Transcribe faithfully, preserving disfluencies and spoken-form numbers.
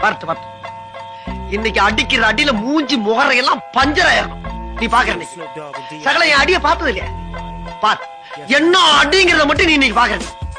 பார்த்து பார்த்து இன்னைக்கு அடிக்கிற அடியில மூஞ்சி முகரையெல்லாம் பஞ்சராயிரணும். நீ பாக்குற சகல என் அடிய பார்த்தது இல்லையா? பார் என்ன அடிங்கிறத மட்டும் நீ இன்னைக்கு பாக்குற.